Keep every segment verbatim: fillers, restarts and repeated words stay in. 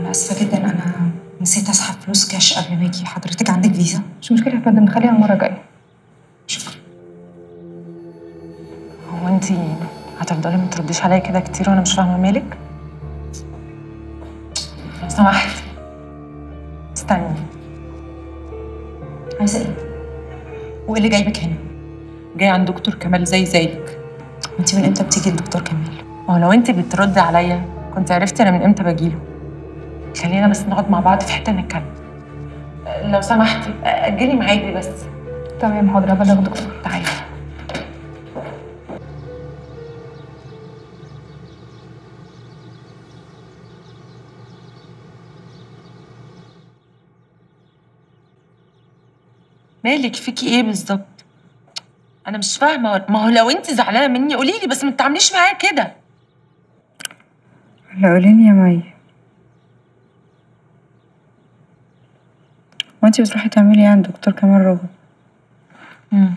أنا آسفة جدا، أنا نسيت أسحب فلوس كاش قبل ما أجي. حضرتك عندك فيزا؟ مش مشكلة يا فندم، نخليها المرة الجاية. شكرا. هو أنتِ هتفضلي ما ترديش عليا كده كتير وأنا مش فاهمة مالك؟ لو سمحتي استني. عايزة إيه؟ وإيه اللي جايبك هنا؟ جاية عند دكتور كمال زي زيك. وأنتِ من إمتى بتيجي لدكتور كمال؟ ما هو لو أنتِ بتردي عليا كنت عرفتي أنا من إمتى باجيله. خلينا بس نقعد مع بعض في حتة نتكلم. لو سمحتي أجلي معادي بس. تمام حاضر، هبلغ الدكتور. تعالي. مالك؟ فيكي ايه بالظبط؟ انا مش فاهمه. ما هو لو انت زعلانه مني قولي لي، بس ما تتعامليش معايا كده. لا قوليلي يا مي، وانتي بتروحي تعملي ايه عند دكتور كمال رجب؟ امم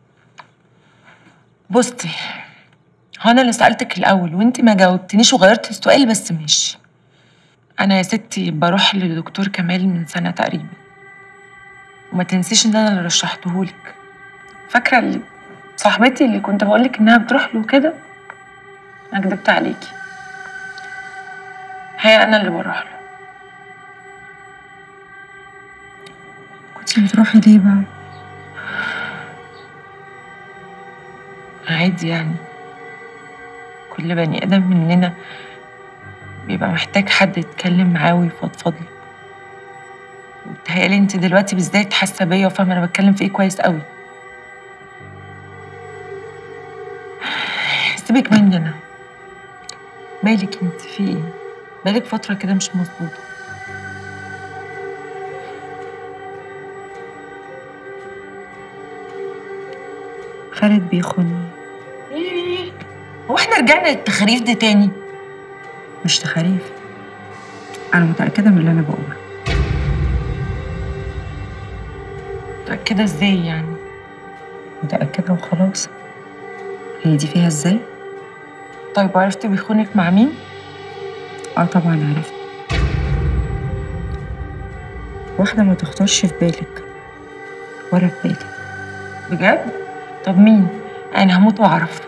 بصي، هو انا اللي سالتك الاول وانت ما جاوبتنيش وغيرتي السؤال، بس ماشي. انا يا ستي بروح لدكتور كمال من سنه تقريبا، وما تنسيش ان انا اللي رشحتهولك. فاكره اللي صاحبتي اللي كنت بقولك انها بتروح له كده؟ انا كدبت عليكي، هي انا اللي بروح له. كنتي بتروحي ليه بقى؟ عادي يعني، كل بني ادم مننا بيبقى محتاج حد يتكلم معاه ويفضفض له. وبتهيألي انت دلوقتي بالذات حاسه بيا وفاهمه انا بتكلم في ايه كويس قوي. سيبك مني انا. مالك انت؟ في ايه؟ بقالك فتره كده مش مظبوطه. خالد بيخوني. ايه؟ هو احنا رجعنا للتخاريف دي تاني؟ مش تخاريف، انا متأكدة من اللي انا بقوله. متأكدة ازاي يعني؟ متأكدة وخلاص، هي دي فيها ازاي؟ طيب عرفتي بيخونك مع مين؟ اه طبعا عرفت، واحدة ما تخطرش في بالك ولا في بالي. بجد؟ طب مين؟ انا هموت واعرف.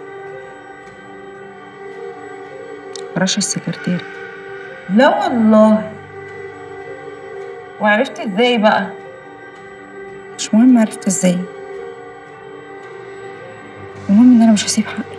رشا السكرتيرة. لا والله. وعرفتي ازاي بقى؟ مش مهم عرفت ازاي، المهم ان انا مش هسيب حقي.